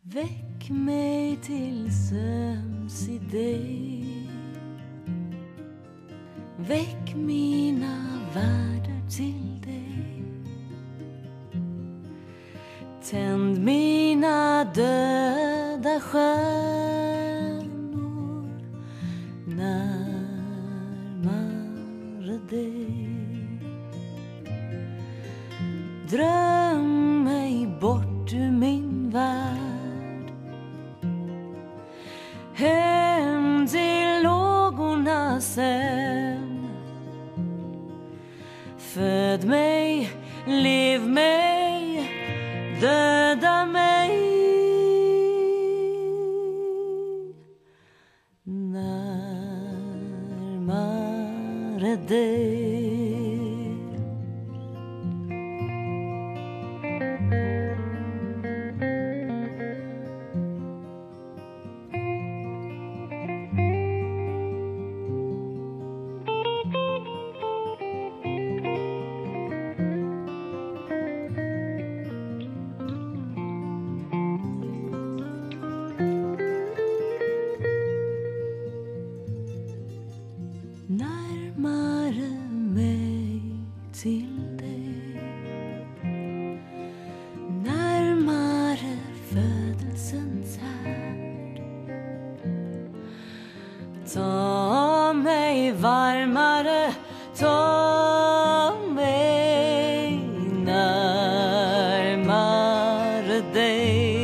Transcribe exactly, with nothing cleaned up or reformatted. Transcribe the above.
Väck mig till sömns i dig. Väck mina världar till dig. Tänd mina döda stjärnor närmare dig. Dröm mig bort ur min värld, hem till lågornas hem. Föd mig, lev mig, döda mig närmare dig. Närmare mig till dig, närmare födelsens härd. Ta mig varmare, ta mig närmare dig.